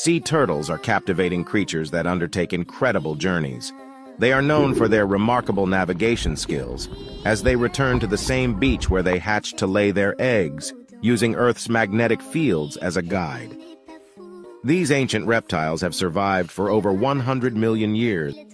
Sea turtles are captivating creatures that undertake incredible journeys. They are known for their remarkable navigation skills, as they return to the same beach where they hatched to lay their eggs, using Earth's magnetic fields as a guide. These ancient reptiles have survived for over 100 million years.